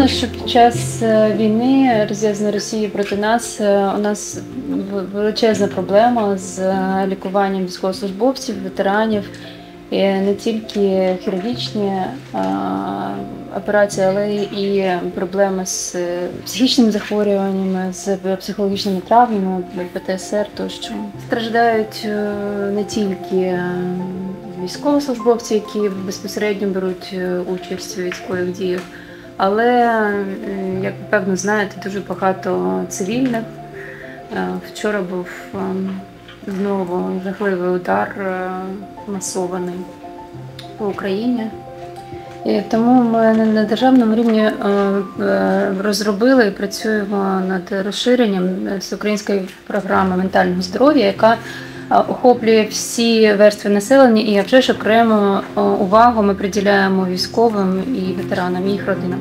думаю, що під час війни, розв'язаної Росії проти нас, у нас величезна проблема з лікуванням військовослужбовців, ветеранів. І не тільки хірургічні операції, але і проблеми з психічними захворюваннями, з психологічними травмами, ПТСР тощо. Страждають не тільки військовослужбовці, які безпосередньо беруть участь у військових діях, але, як ви певно знаєте, дуже багато цивільних. Вчора був знову жахливий удар масований по Україні. І тому ми на державному рівні розробили і працюємо над розширенням всеукраїнської програми ментального здоров'я, яка охоплює всі верстви населення, і вже ж окремо увагу ми приділяємо військовим і ветеранам, і їх родинам.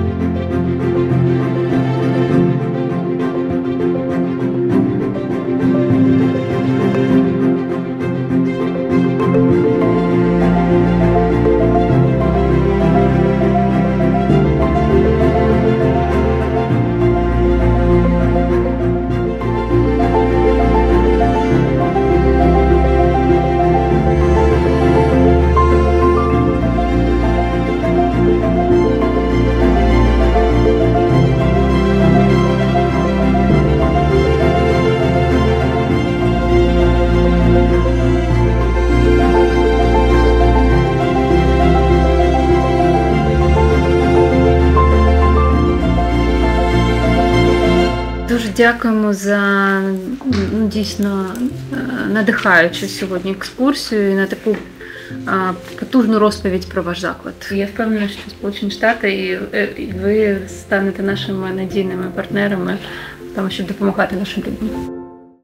Дуже дякуємо за дійсно надихаючу сьогодні екскурсію і на таку потужну розповідь про ваш заклад. Я впевнена, що Сполучені Штати і ви станете нашими надійними партнерами, тому щоб допомагати нашим людям.